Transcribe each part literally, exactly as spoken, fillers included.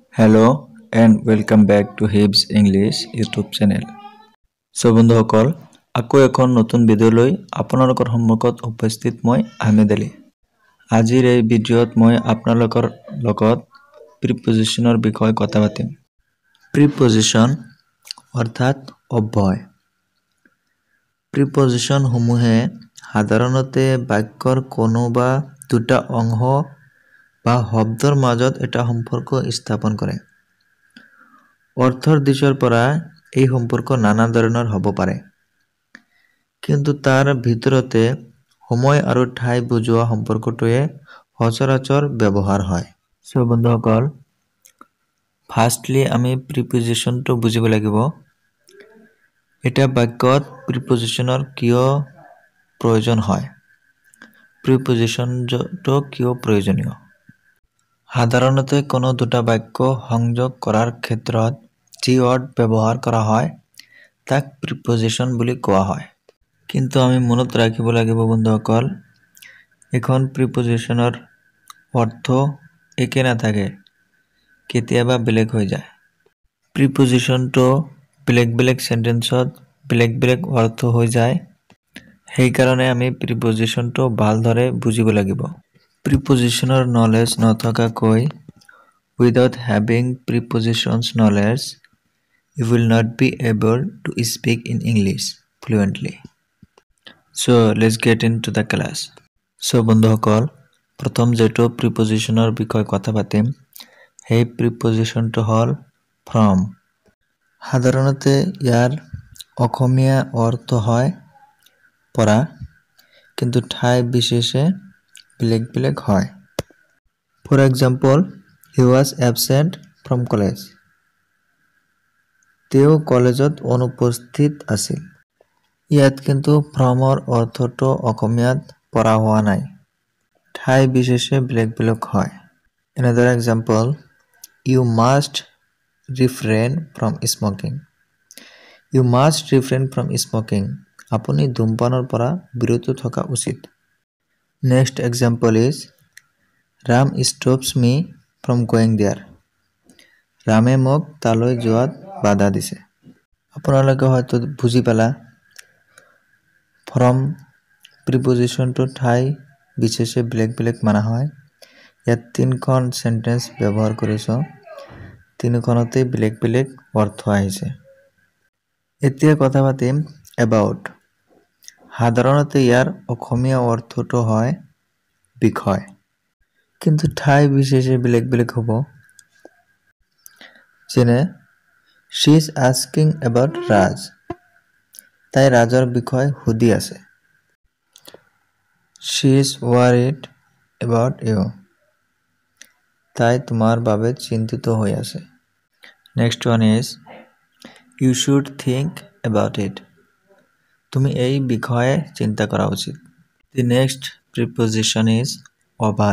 Hello and welcome back to Hibs English YouTube channel. So বন্ধুসকল আকৌ এখন নতুন ভিডিঅ' লৈ আপোনালোকৰ সন্মুখত উপস্থিত মই আহমেদ আলী। আজিৰ এই ভিডিঅ'ত মই আপোনালোকৰ লগত প্ৰিপজিশনৰ বিষয়ে কথা পাতিম। প্ৰিপজিশন অৰ্থাৎ অব্যয়। প্ৰিপজিশন সমূহে সাধাৰণতে বাক্যৰ কোনো বা দুটা অংশ বা শব্দৰ মাজত এটা সম্পৰ্ক স্থাপন কৰে। অৰ্থৰ দিশৰ পৰা এই সম্পৰ্ক নানা ধৰণৰ হ'ব পাৰে, কিন্তু তাৰ ভিতৰতে সময় আৰু ঠাই বুজোৱা সম্পৰ্কটোৱে সচৰাচৰ ব্যৱহাৰ হয়। সো বন্ধুসকল, ফাৰ্ষ্টলি আমি প্ৰিপজিশনটো বুজিব লাগিব। এটা বাক্যত প্ৰিপজিশনৰ কিয় প্ৰয়োজন হয়, প্ৰিপজিশনটো কিয় প্ৰয়োজনীয়। সাধাৰণতে কোনো দুটা বাক্য সংযোগ কৰাৰ ক্ষেত্ৰত যি ৱৰ্ড ব্যৱহাৰ কৰা হয় তাক প্ৰিপজিশন বুলি কোৱা হয়। কিন্তু আমি মনত ৰাখিব লাগিব বন্ধুসকল, এখন প্ৰিপজিশনৰ অৰ্থ একে নাথাকে, কেতিয়াবা বেলেগ হৈ যায়। প্ৰিপজিশনটো বেলেগ বেলেগ সেন্টেন্সত বেলেগ বেলেগ অৰ্থ হৈ যায়, সেইকাৰণে আমি প্ৰিপজিশনটো ভালদৰে বুজিব লাগিব। প্ৰিপজিশনৰ নলেজ নথকাকৈ without having prepositions knowledge you will not be able to speak in English fluently. So let's get into the class. So বন্ধুসকল, প্ৰথম যেটো প্ৰিপজিশনৰ বিষয়ে কথা পাতিম সেই প্ৰিপজিশনটো হ'ল from। সাধাৰণতে ইয়াৰ অসমীয়া অৰ্থ হয় পৰা, কিন্তু ঠাই বিশেষে বেলেগ বেলেগ হয়। For example, he was absent from college. তেওঁ কলেজত অনুপস্থিত আছিল। ইয়াত কিন্তু ফ্ৰমৰ অৰ্থটো অসমীয়াত পৰা হোৱা নাই, ঠাই বিশেষে বেলেগ বেলেগ হয়। Another example, you must refrain from smoking. You must refrain from smoking. আপুনি ধূমপানৰ পৰা বিৰত থকা উচিত। Next example is, Ram stops me from going there. ৰামে মোক তালৈ যোৱাত বাধা দিছে। আপোনালোকে হয়তো বুজি পালা, from প্ৰিপজিশনটো ঠাই বিশেষে বেলেগ বেলেগ মানা হয়। ইয়াত তিনিখন সেন্টেন্স ব্যৱহাৰ কৰিছো, তিনিখনতেই বেলেগ বেলেগ অৰ্থ আহিছে। এতিয়া কথা পাতিম about। সাধাৰণতে ইয়াৰ অসমীয়া অৰ্থটো হয় বিষয়, কিন্তু ঠাই বিশেষে বেলেগ বেলেগ হ'ব। যেনে she is asking about Raj, তাই ৰাজৰ বিষয়ে সুধি আছে। She is worried about you, তাই তোমাৰ বাবে চিন্তিত হৈ আছে। Next one is, you should think about it, তুমি এই বিষয়ে চিন্তা কৰা উচিত। The next preposition is over।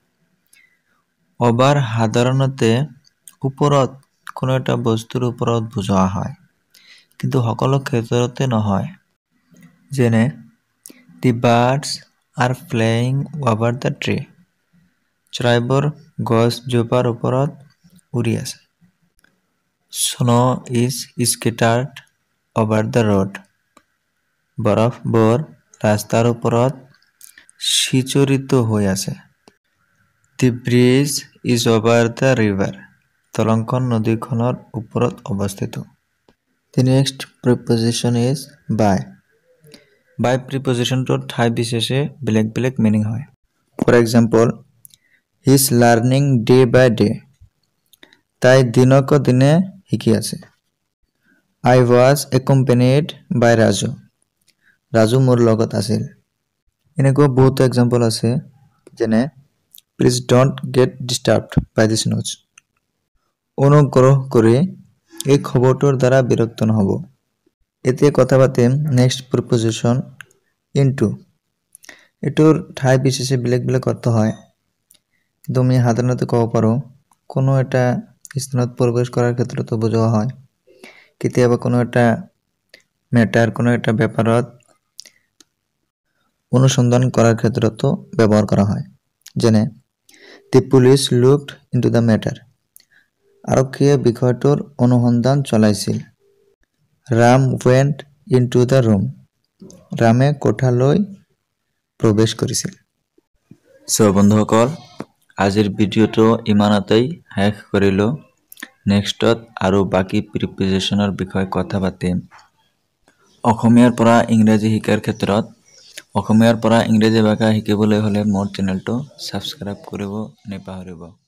over সাধাৰণতে ওপৰত কোনো এটা বস্তুৰ ওপৰত বুজোৱা হয়, কিন্তু সকলো ক্ষেত্ৰতে নহয়। যেনে the birds are flying over the tree, চৰাইবোৰ গছজোপাৰ ওপৰত উৰি আছে। Snow is scattered over the road, বৰফবোৰ ৰাস্তাৰ ওপৰত সিঁচৰিত হৈ আছে। The bridge is over the river, দলংখন নদীখনৰ ওপৰত অৱস্থিত। The next preposition is by। by প্ৰিপজিশনটো ঠাই বিশেষে বেলেগ বেলেগ মিনিং হয়। For example, he is learning day by day, তাই দিনক দিনে শিকি আছে। I was accompanied by Raju, Raju মোৰ লগত আছিল। এনেকুৱা বহুত এক্সাম্পল আছে, যেনে please don't get disturbed by this noise, অনুগ্ৰহ কৰি এই খবৰটোৰ দ্বাৰা বিৰক্ত নহ'ব। এতিয়া কথা পাতিম নেক্সট প্ৰিপজিশন into। এটোৰ ঠাই বিশেষে বেলেগ বেলেগ অৰ্থ হয়, কিন্তু আমি সাধাৰণতে ক'ব পাৰোঁ কোনো এটা স্থানত প্ৰৱেশ কৰাৰ ক্ষেত্ৰতো বুজোৱা হয়, কেতিয়াবা কোনো এটা মেটাৰ কোনো এটা ব্যাপাৰত অনুসন্ধান কৰাৰ ক্ষেত্ৰতো ব্যৱহাৰ কৰা হয়। যেনে the police looked into the matter, আৰক্ষীয়ে বিষয়টোৰ অনুসন্ধান চলাইছিল। Ram went into the room. ৰামে কোঠালৈ প্ৰৱেশ কৰিছিল। চ' বন্ধুসকল, আজিৰ ভিডিঅ'টো ইমানতেই শেষ কৰিলোঁ। নেক্সটত আৰু বাকী প্ৰিপজিশ্যনৰ বিষয়ে কথা পাতিম। অসমীয়াৰ পৰা ইংৰাজী শিকাৰ ক্ষেত্ৰত অসমীয়াৰ পৰা ইংৰাজী ভাষা শিকিবলৈ হ'লে মোৰ চেনেলটো ছাবস্ক্ৰাইব কৰিব নাপাহৰিব।